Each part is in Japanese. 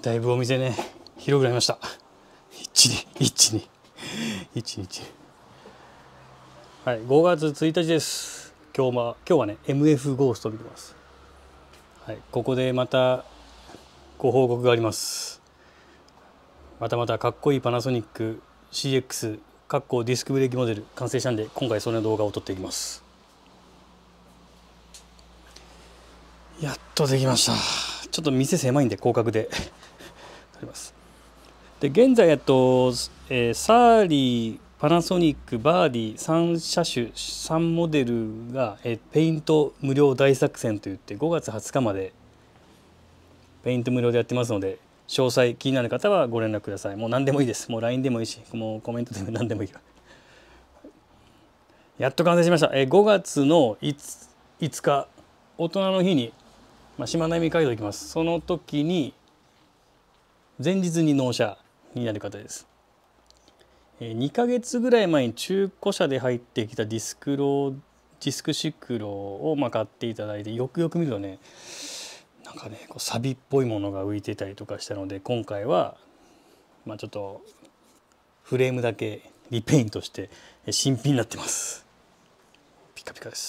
だいぶお店ね広くなりました。1、2、はい、5月1日です。今日はね MF ゴーストを見てます。はい、ここでまたご報告があります。またかっこいいパナソニック CX ディスクブレーキモデル完成したんで、今回その動画を撮っていきます。やっとできました。ちょっと店狭いんで広角で撮ります。で現在サーリー、パナソニック、バーディ3車種3モデルがペイント無料大作戦といって5月20日までペイント無料でやってますので、詳細気になる方はご連絡ください。もう何でもいいです。もう LINE でもいいし、もうコメントでも何でもいいから。やっと完成しました。5月の 5日大人の日に、しまなみ海道行きます。その時に前日に納車になる方です。2ヶ月ぐらい前に中古車で入ってきたディスクシクロを買っていただいて、よくよく見るとね、なんかねこうサビっぽいものが浮いてたりとかしたので、今回はちょっとフレームだけリペイントして新品になってます。ピカピカです。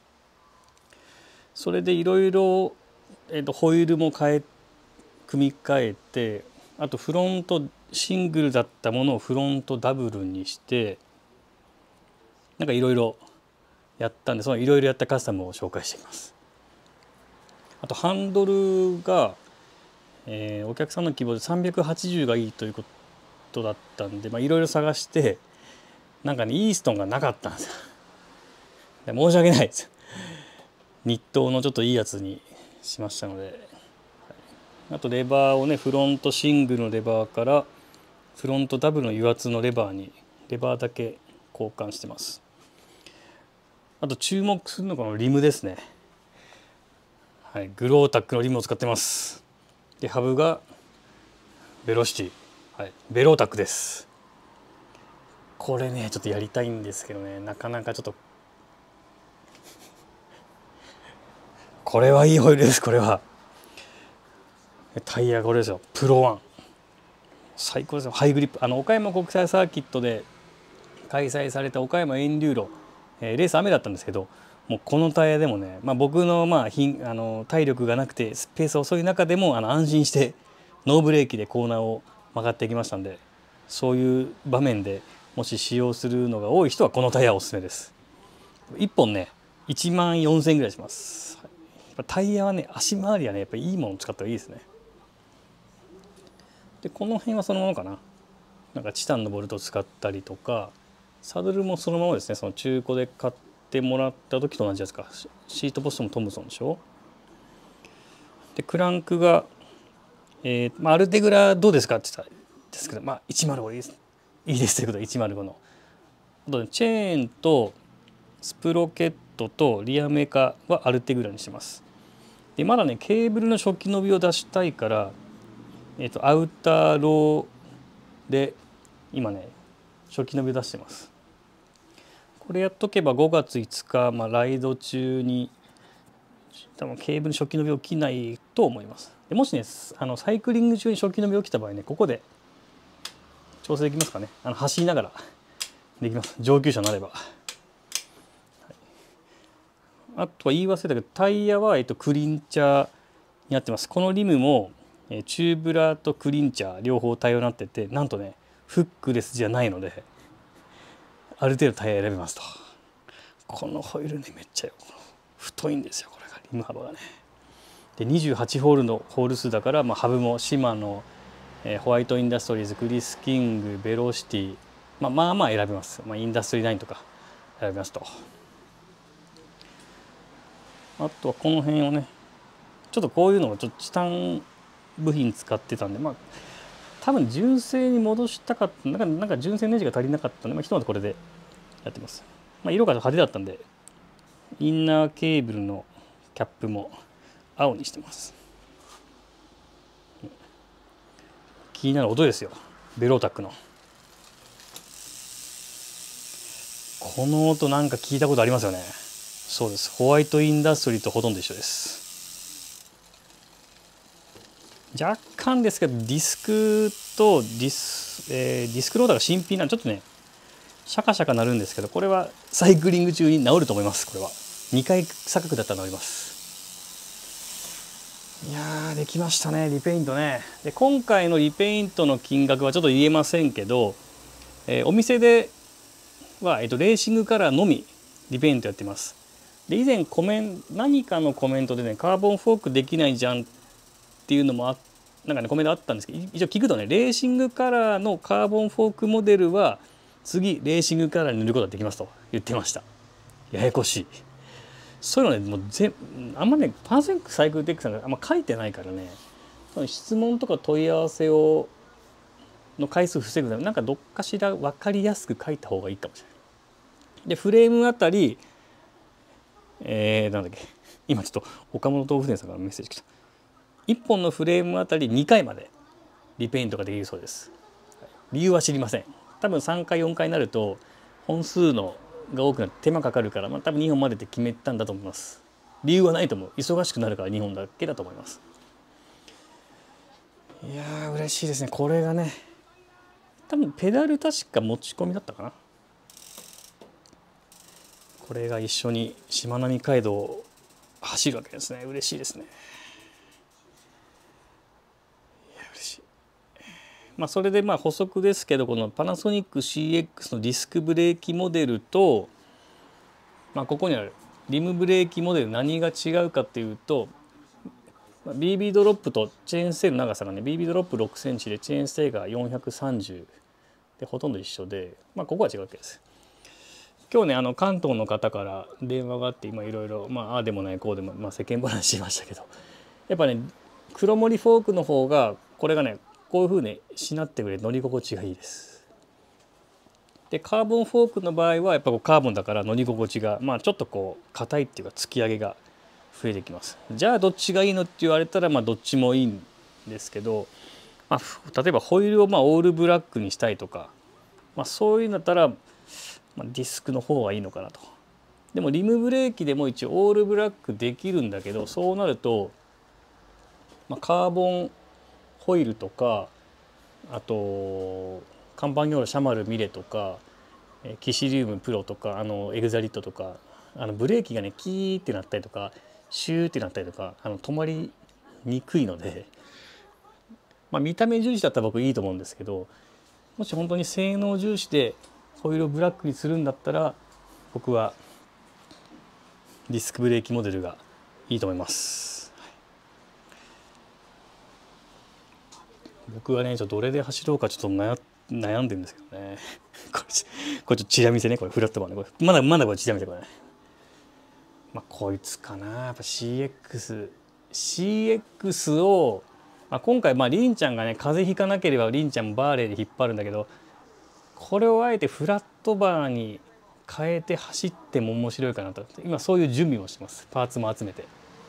それでいろいろホイールも組み替えて、あとフロントシングルだったものをフロントダブルにして、なんかいろいろやったんで、そのいろいろやったカスタムを紹介していきます。あとハンドルが、お客さんの希望で380がいいということだったんで、いろいろ探してなんかねイーストンがなかったんですよ。申し訳ないです。日東のちょっといいやつにしましたので。あとレバーをね、フロントシングルのレバーからフロントダブルの油圧のレバーにレバーだけ交換してます。あと注目するのがこのリムですね。はい、グロータックのリムを使ってます。でハブがベロシティ、はい、ベロータックです。これねちょっとやりたいんですけどね、なかなかちょっとこれはいいホイールです。これはタイヤがこれですよ、プロワン、最高ですよ。ハイグリップ、岡山国際サーキットで開催された岡山エンデューロ、レース雨だったんですけど、もうこのタイヤでもね、僕の体力がなくてスペース遅い中でも安心してノーブレーキでコーナーを曲がっていきましたんで、そういう場面でもし使用するのが多い人はこのタイヤおすすめです。1本ね1万4000円ぐらいします。タイヤはね、足回りはねやっぱりいいものを使った方がいいですね。でこの辺はそのままかな。なんかチタンのボルトを使ったりとか、サドルもそのままですね。その中古で買ってもらった時と同じやつか。シートポストもトムソンでしょ。でクランクが、アルテグラどうですかって言ったんですけど、105いいです。いいですということで105の。あとチェーンとスプロケットとリアメカはアルテグラにしてます。でまだねケーブルの初期伸びを出したいから、アウターローで今ね初期伸びを出してます。これやっとけば5月5日、ライド中に多分ケーブル初期伸び起きないと思います。でもしねサイクリング中に初期伸び起きた場合ね、ここで調整できますかね。走りながらできます。上級者になれば。あとは言い忘れたけど、タイヤはクリンチャーになってます。このリムもチューブラーとクリンチャー両方対応になってて、なんとねフックレスじゃないのである程度タイヤ選べますと。このホイールねめっちゃ太いんですよ、これがリム幅がね。で28ホールのホール数だから、ハブもシマノ、ホワイトインダストリーズ、クリスキング、ベロシティ、選べます。インダストリーラインとか選べますと。あとはこの辺をねちょっとこういうのをちょっとチタン部品使ってたんで、多分純正に戻したかった、なんか純正ネジが足りなかったんで、ひとまずこれでやってます。色が派手だったんでインナーケーブルのキャップも青にしてます。気になる音ですよ、ベロータックのこの音、なんか聞いたことありますよね。そうです、ホワイトインダストリーとほとんど一緒です。 若干ですけどディスクとディスクローダーが新品なんでちょっとねシャカシャカなるんですけど、これはサイクリング中に治ると思います。これは2回錯覚だったら治ります。いやーできましたね、リペイントね。で今回のリペイントの金額はちょっと言えませんけど、お店では、レーシングカラーのみリペイントやってます。で以前何かのコメントでね、カーボンフォークできないじゃんっていうのもなんかねコメントあったんですけど、一応聞くとね、レーシングカラーのカーボンフォークモデルは次レーシングカラーに塗ることができますと言ってました。ややこしい。そういうのね、もうあんまねパーセントサイクルテックさんがあんま書いてないからね、質問とか問い合わせの回数防ぐためになんかどっかしら分かりやすく書いた方がいいかもしれない。でフレームあたりなんだっけ、今ちょっと岡本豆腐店さんからメッセージ来た。1本のフレームあたり2回までリペイントができるそうです。理由は知りません。多分3回4回になると本数が多くなって手間かかるから、多分2本までって決めたんだと思います。理由はないと思う。忙しくなるから2本だけだと思います。いやー嬉しいですね。これがね多分ペダル確か持ち込みだったかな。これが一緒にしまなみ海道を走るわけですね。嬉しいですね。いや嬉しい。それで補足ですけど、このパナソニック CX のディスクブレーキモデルと、ここにあるリムブレーキモデル何が違うかっていうと、BB ドロップとチェーンセールの長さがね BB ドロップ6センチでチェーンセーが430でほとんど一緒で、ここは違うわけです。今日ね関東の方から電話があって今いろいろああでもないこうでも、世間話しましたけど、やっぱね黒森フォークの方がこれがねこういう風にしなってくれ乗り心地がいいです。でカーボンフォークの場合はやっぱカーボンだから乗り心地がちょっと硬いっていうか突き上げが増えてきます。じゃあどっちがいいのって言われたらどっちもいいんですけど、例えばホイールをオールブラックにしたいとか、そういうんだったらディスクの方がいいのかなと。でもリムブレーキでも一応オールブラックできるんだけど、そうなると、カーボンホイールとかあとカンパニョーラシャマルミレとかキシリウムプロとかエグザリットとかブレーキがねキーってなったりとかシューってなったりとか止まりにくいので、見た目重視だったら僕いいと思うんですけど、もし本当に性能重視でホイールをブラックにするんだったら僕はディスクブレーキモデルがいいと思います。僕はねちょっとどれで走ろうかちょっと悩んでるんですけどねこれちょっとチラ見せね、これフラットバーね、これまだこれチラ見せこれね。こいつかな、やっぱ CX を、今回りんちゃんがね風邪ひかなければりんちゃんもバーレーで引っ張るんだけど、これをあえてフラットバーに変えて走っても面白いかなと今そういう準備もしてます。パーツも集めて。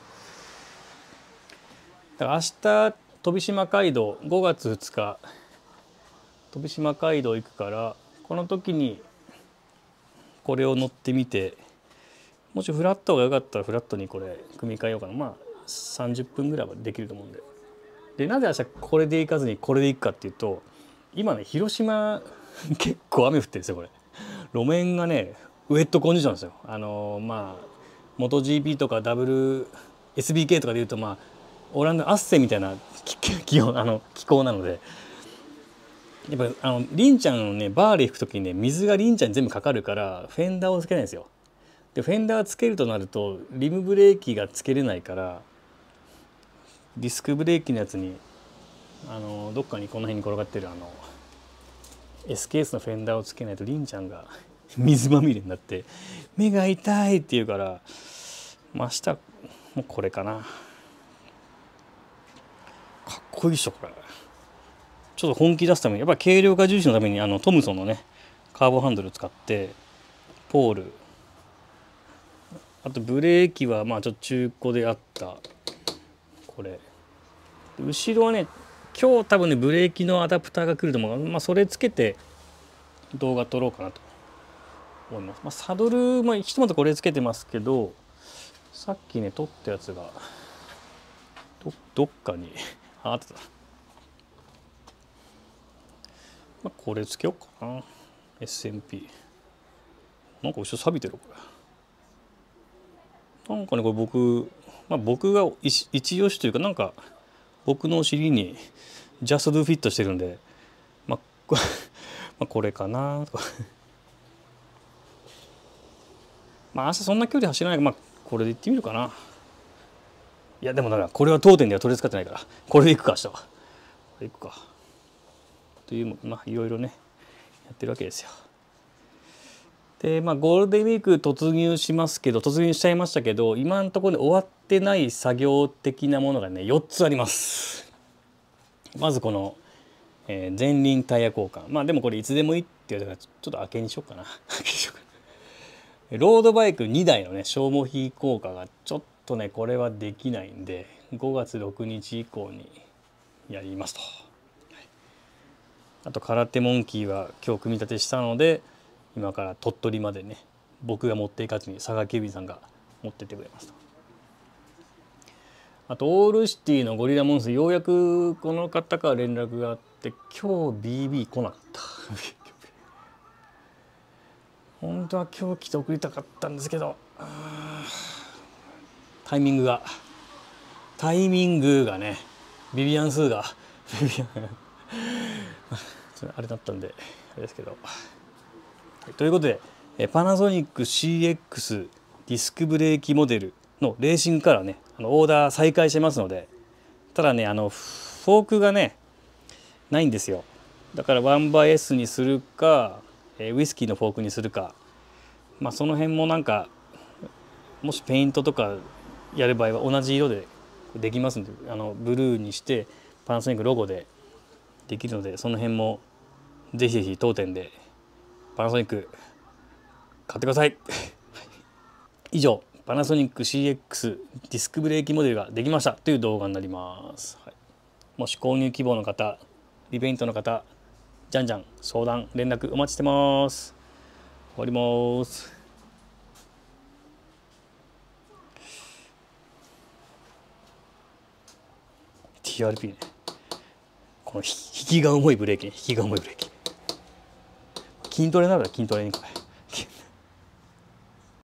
だから明日飛島街道5月2日飛島街道行くから、この時にこれを乗ってみて、もしフラットが良かったらフラットにこれ組み替えようかな。30分ぐらいはできると思うんで。でなぜ明日これで行かずにこれで行くかっていうと、今ね広島結構雨降ってるんですよ。これ路面がねウェットコンディションなんですよ。MotoGP とか WSBK とかでいうとオランダアッセみたいな気候なので、やっぱりんちゃんのねバーレー行く時にね水がりんちゃんに全部かかるからフェンダーをつけないんですよ。でフェンダーつけるとなるとリムブレーキがつけれないから、ディスクブレーキのやつにどっかにこの辺に転がってるSKS のフェンダーをつけないとりんちゃんが水まみれになって目が痛いって言うから、明日もうこれかな。かっこいいっしょこれ。ちょっと本気出すためにやっぱり軽量化重視のためにトムソンのねカーボンハンドル使ってポール、あとブレーキはちょっと中古であったこれ、後ろはね今日多分ねブレーキのアダプターが来ると思う。それつけて動画撮ろうかなと思います。サドルひとまずこれつけてますけど、さっきね撮ったやつがどっかにあった。まあ、これつけようかな。SMP。なんか後ろ錆びてるこれ。なんかねこれ僕が一押しというかなんか僕のお尻にジャストドゥフィットしてるんで、まあこれかなとか。まあ明日そんな距離走らないから、まあこれで行ってみるかな。いやでもだからこれは当店では取り扱ってないからこれで行くか明日は。これ行くか。というまあいろいろねやってるわけですよ。でまあゴールデンウィーク突入しちゃいましたけど、今のところ、ね、終わってない作業的なものがね4つあります。まずこの、前輪タイヤ交換。まあでもこれいつでもいいって言われたからちょっと明けにしようかな。ロードバイク2台のね消耗費効果がちょっとねこれはできないんで5月6日以降にやりますと。あと空手モンキーは今日組み立てしたので今から鳥取までね僕が持っていかずに佐賀警備さんが持ってってくれますと。あとオールシティのゴリラモンスようやくこの方から連絡があって今日 BB 来なかった本当は今日来て送りたかったんですけどタイミングがねビビアンスーがあれだったんであれですけど、ということでパナソニック CX ディスクブレーキモデルのレーシングカラーねオーダー再開してますので、ただねフォークがねないんですよ。だから 1/S にするかウイスキーのフォークにするか、まあその辺もなんかもしペイントとかやる場合は同じ色でできますんでブルーにしてパナソニックロゴでできるので、その辺もぜひぜひ当店でパナソニック買ってください以上パナソニック CX ディスクブレーキモデルができましたという動画になります、はい、もし購入希望の方リペイントの方じゃんじゃん相談連絡お待ちしてます。終わります。TRP ねこの引きが重いブレーキ筋トレなら筋トレにこれ